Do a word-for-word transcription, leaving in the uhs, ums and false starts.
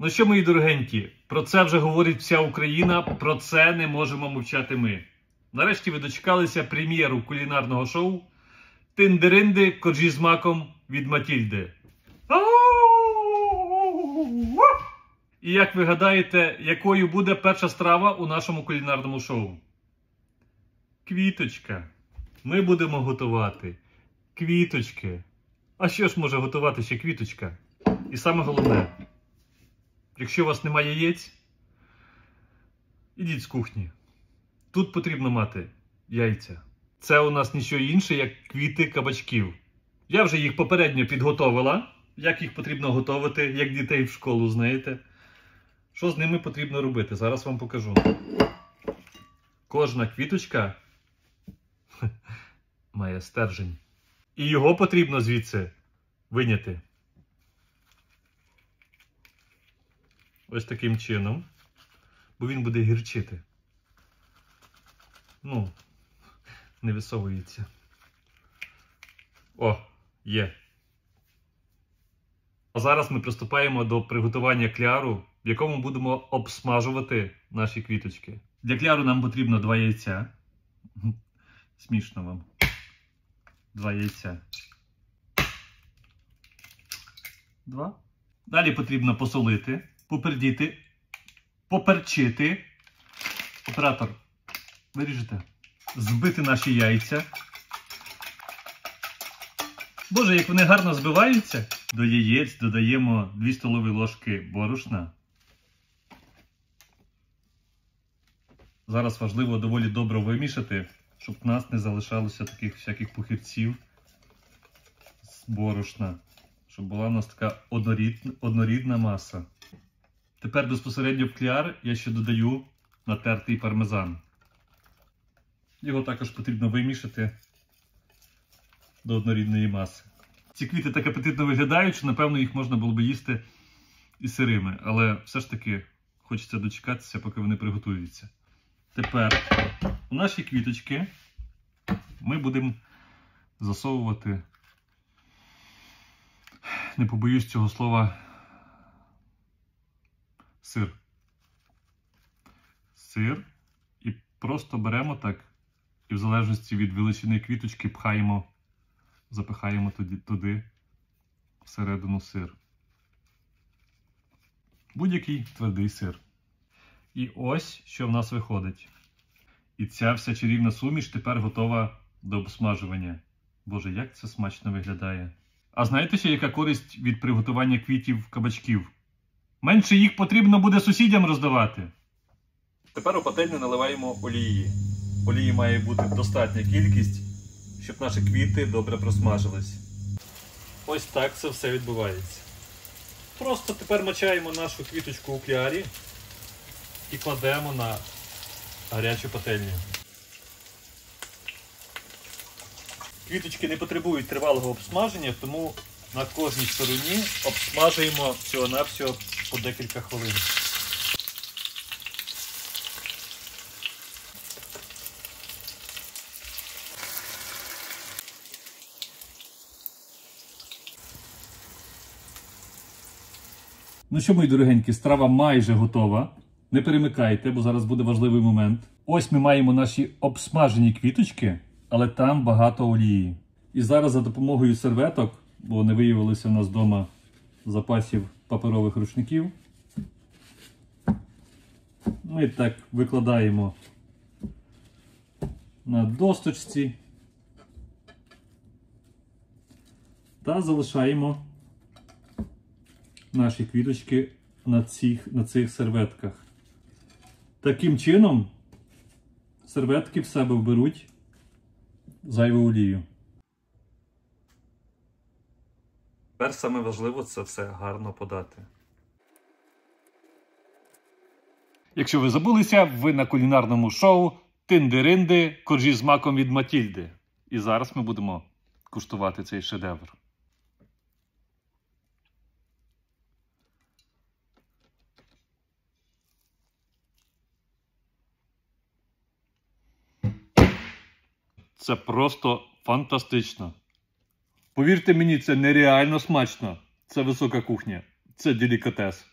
Ну що, мої дорогенькі, про це вже говорить вся Україна, про це не можемо мовчати ми. Нарешті ви дочекалися прем'єру кулінарного шоу «Тиндеринди, коржі з маком» від Матільди. І як ви гадаєте, якою буде перша страва у нашому кулінарному шоу? Квіточка. Ми будемо готувати квіточки. А що ж може готувати ще квіточка? І саме головне, якщо у вас немає яєць, ідіть з кухні. Тут потрібно мати яйця. Це у нас нічого інше, як квіти кабачків. Я вже їх попередньо підготовила. Як їх потрібно готувати, як дітей в школу, знаєте. Що з ними потрібно робити? Зараз вам покажу. Кожна квіточка має стержень. І його потрібно звідси виняти. Ось таким чином. Бо він буде гірчити. Ну, не висовується. О, є. А зараз ми приступаємо до приготування кляру, в якому будемо обсмажувати наші квіточки. Для кляру нам потрібно два яйця. Смішно вам. Два яйця. Два. Далі потрібно посолити, попердіти, поперчити. Оператор, виріжете. Збити наші яйця. Боже, як вони гарно збиваються. До яєць додаємо дві столові ложки борошна. Зараз важливо доволі добре вимішати, щоб в нас не залишалося таких всяких пухирців з борошна. Щоб була у нас така однорідна, однорідна маса. Тепер безпосередньо в кляр я ще додаю натертий пармезан. Його також потрібно вимішати до однорідної маси. Ці квіти так апетитно виглядають, що напевно їх можна було б їсти і сирими. Але все ж таки хочеться дочекатися, поки вони приготуються. Тепер у наші квіточки ми будемо засовувати, не побоюсь цього слова, сир. Сир. І просто беремо так і в залежності від величини квіточки пхаємо, запихаємо туди, туди всередину сир. Будь-який твердий сир. І ось, що в нас виходить. І ця вся чарівна суміш тепер готова до обсмажування. Боже, як це смачно виглядає. А знаєте ще, яка користь від приготування квітів кабачків? Менше їх потрібно буде сусідям роздавати. Тепер у пательню наливаємо олії. Олії має бути достатня кількість, щоб наші квіти добре просмажились. Ось так це все відбувається. Просто тепер мочаємо нашу квіточку у клярі і кладемо на гарячу пательню. Квіточки не потребують тривалого обсмаження, тому на кожній стороні обсмажуємо всього-навсього по декілька хвилин. Ну що, мої дорогенькі, страва майже готова. Не перемикайте, бо зараз буде важливий момент. Ось ми маємо наші обсмажені квіточки, але там багато олії. І зараз за допомогою серветок, бо не виявилося в нас вдома запасів паперових рушників, ми так викладаємо на досточці та залишаємо наші квіточки на цих, на цих серветках. Таким чином серветки в себе вберуть зайву олію. Тепер саме важливо це все гарно подати. Якщо ви забулися, ви на кулінарному шоу «Тиндеринди, коржі з маком» від Матільди. І зараз ми будемо куштувати цей шедевр. Це просто фантастично. Повірте мені, це нереально смачно. Це висока кухня. Це делікатес.